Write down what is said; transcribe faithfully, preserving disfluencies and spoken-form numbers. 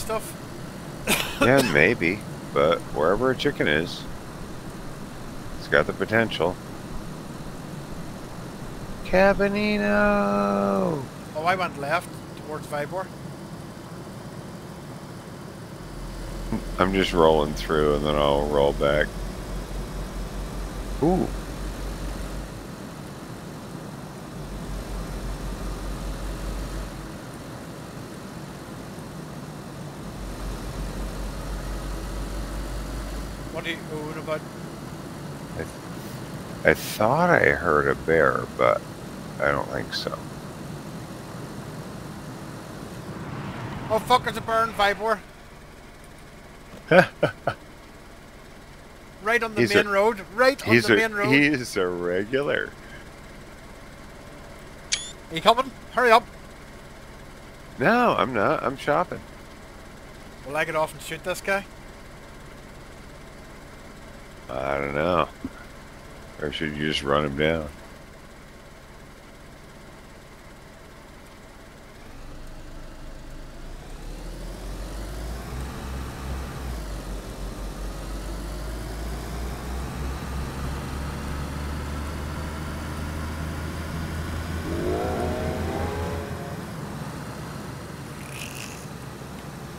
stuff? Yeah, maybe. But wherever a chicken is, it's got the potential. Cabanino! Oh, I went left towards Vibor. I'm just rolling through and then I'll roll back. Ooh. What are you what about? I, th I thought I heard a bear, but I don't think so. Oh fuck, there's a burn, Vibor. Right on the he's main a, road. Right on he's the a, main road. He's a regular. Are you coming? Hurry up. No, I'm not. I'm shopping. Will I get off and shoot this guy? I don't know. Or should you just run him down?